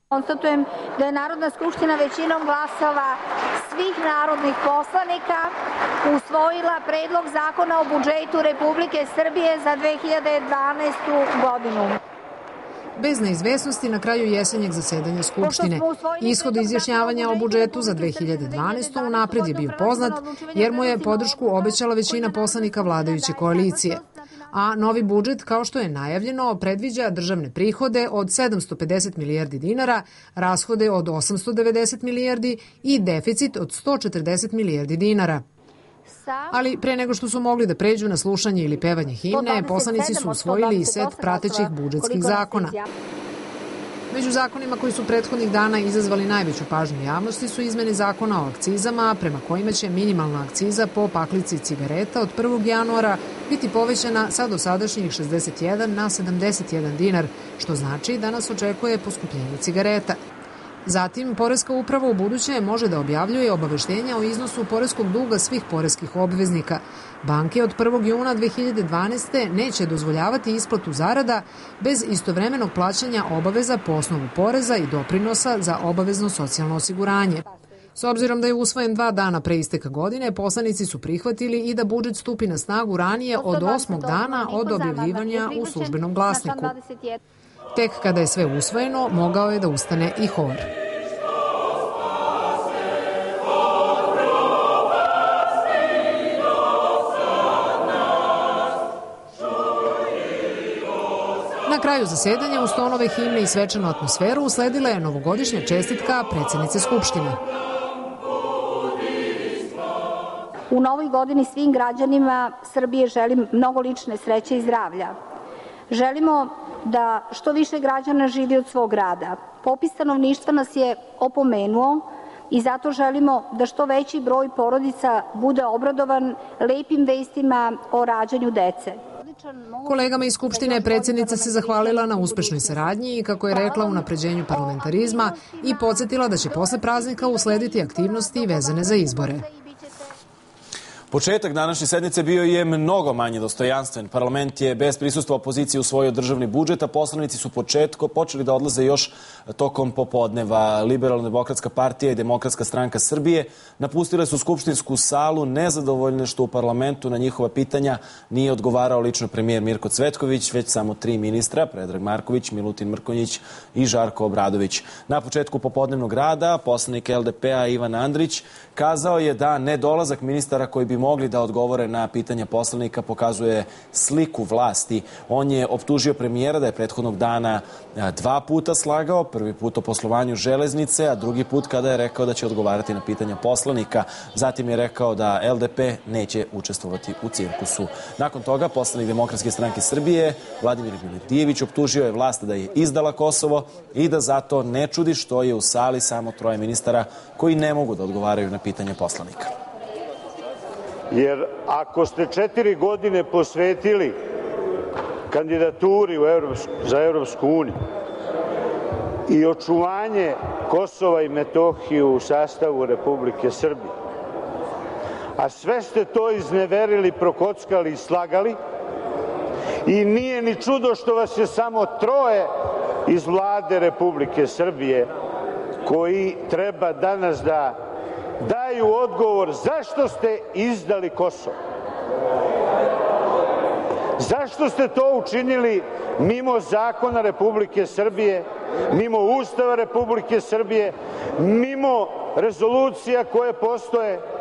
Konstatujem da je Narodna skupština većinom glasova svih narodnih poslanika usvojila Predlog zakona o budžetu Republike Srbije za 2012. godinu. Bez neizvesnosti na kraju jesenjeg zasedanja Skupštine. Ishod izjašnjavanja o budžetu za 2012. unapred je bio poznat, jer mu je podršku obećala većina poslanika vladajuće koalicije. A novi budžet, kao što je najavljeno, predviđa državne prihode od 750 milijardi dinara, rashode od 890 milijardi i deficit od 140 milijardi dinara. Ali pre nego što su mogli da pređu na slušanje ili pevanje himne, poslanici su usvojili i set pratećih budžetskih zakona. Među zakonima koji su prethodnih dana izazvali najveću pažnju javnosti su izmene zakona o akcizama, prema kojima će minimalna akciza po paklici cigareta od 1. januara biti povećana sa dosadašnjih 61 na 71 dinar, što znači da nas očekuje poskupljenje cigareta. Zatim, Poreska uprava u buduće može da objavljuje obaveštenja o iznosu poreskog duga svih poreskih obveznika. Banke od 1. juna 2012. neće dozvoljavati isplatu zarada bez istovremenog plaćanja obaveza po osnovu poreza i doprinosa za obavezno socijalno osiguranje. S obzirom da je usvojen 2 dana pre isteka godine, poslanici su prihvatili i da budžet stupi na snagu ranije od 8. dana od objavljivanja u službenom glasniku. Tek kada je sve usvojeno, mogao je da ustane i hor. Na kraju zasedanja, uz tonove himne i svečanu atmosferu, usledila je novogodišnja čestitka predsjednice Skupštine. U novoj godini svim građanima Srbije želim mnogo lične sreće i zdravlja. Želimo da što više građana živi od svog rada. Popis stanovništva nas je opomenuo i zato želimo da što veći broj porodica bude obradovan lepim vestima o rađanju dece. Kolegama iz Skupštine predsjednica se zahvalila na uspešnoj saradnji i, kako je rekla, unapređenju parlamentarizma i podsjetila da će posle praznika uslediti aktivnosti vezane za izbore. Početak današnje sednice bio je mnogo manje dostojanstven. Parlament je bez prisustva opozicije usvojio državni budžet, a poslanici su počeli da odlaze još tokom popodneva. Liberalno-demokratska partija i Demokratska stranka Srbije napustile su skupštinsku salu nezadovoljne što u parlamentu na njihova pitanja nije odgovarao lično premijer Mirko Cvetković, već samo 3 ministra, Predrag Marković, Milutin Mrkonjić i Žarko Obradović. Na početku popodnevnog rada poslanik LDP-a Ivan Andrić kazao je da nedolazak ministara koji bi mogli da odgovore na pitanja poslanika pokazuje sliku vlasti. On je optužio premijera da je prethodnog dana 2 puta slagao, prvi put o poslovanju železnice, a drugi put kada je rekao da će odgovarati na pitanja poslanika. Zatim je rekao da LDP neće učestvovati u cirkusu. Nakon toga, poslanik Demokratske stranke Srbije, Vladimir Miletijević, optužio je vlast da je izdala Kosovo i da zato ne čudi što je u sali samo 3 ministara koji ne mogu da odgovaraju na pitanja poslanika. Jer ako ste 4 godine posvetili kandidaturi za Evropsku uniju i očuvanje Kosova i Metohije u sastavu Republike Srbije, a sve ste to izneverili, prokockali i slagali, i nije ni čudo što vas je samo 3 iz Vlade Republike Srbije koji treba danas da daju odgovor zašto ste izdali Kosovo. Zašto ste to učinili mimo zakona Republike Srbije, mimo Ustava Republike Srbije, mimo rezolucija koje postoje?